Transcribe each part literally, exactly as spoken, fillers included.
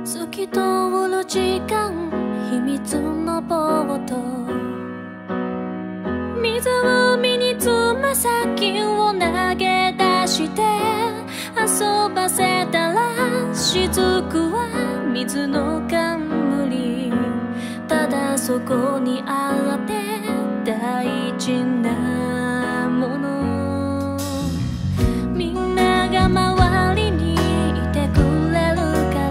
透き通る時間、秘密のボート、湖につま先を投げ出して遊ばせたら、雫は水の冠、ただそこにあって大事なもの。みんなが周りにいてくれるから、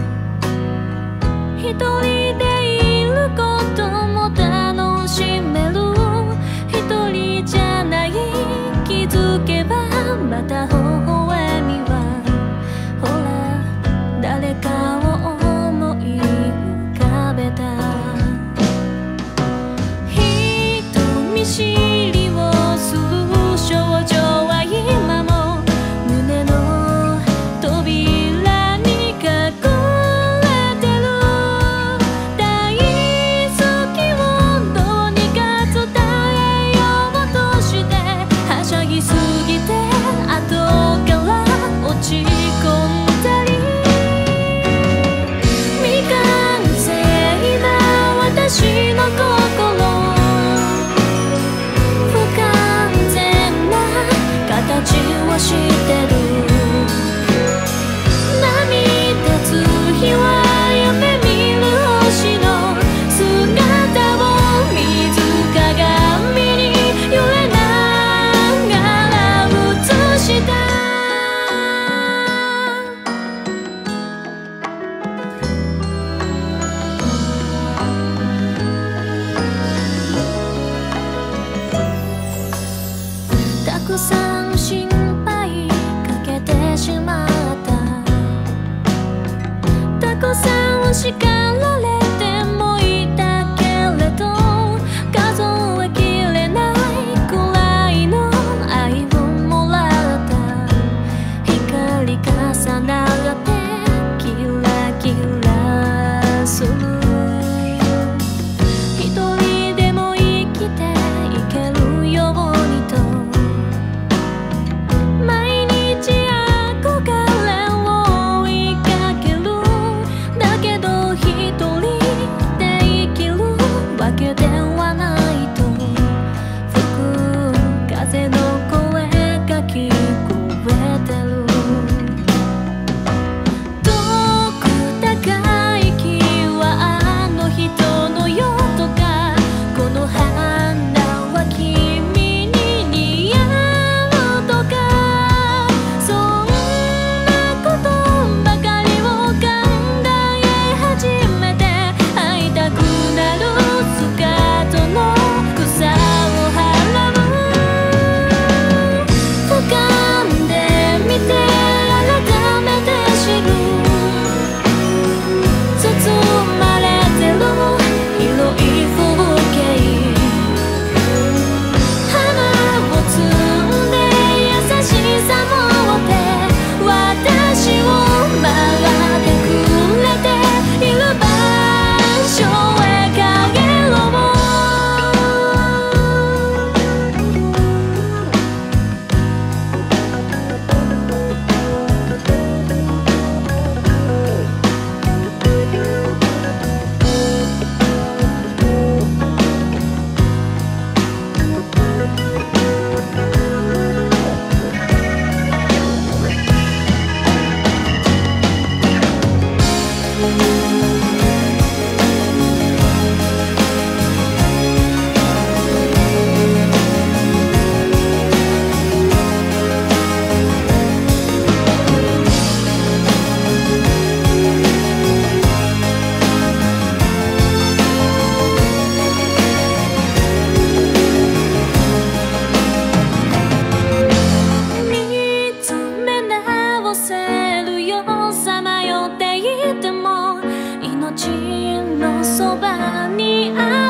一人でいることも楽しめる。一人じゃない、気づけばまた微笑みは、ほら誰かを思い浮かべた。人見知りをする少女は今も胸の扉に隠れてる。大好きをどうにか伝えようとしてはしゃぎすぎて後から落ち込んだり、未完成な私の心、不完全な形をしてる。波立つ日は夢見る星の姿を水鏡に揺れながら映した。たくさん心配かけてしまった。たくさん叱られてもいたけれど、数えきれないくらいの愛をもらった。光重なってキラキラする。一人でも生きていけるようにと、毎日憧れを追いかける。だけど一人で生きるわけではないと、吹く風の声が聞こえてる。遠く高い木はあの人のよとか、この花は君に似合うとか、そんなことばかりを考え始めて、会いたくなるスカートの草を払う。俯瞰で見て改めて知る。包まれてる広い風景、花を摘んで優しさ持って私を待ってくれている場所へ帰ろう。見つめ直せるよ、さまよっていても命のそばにある。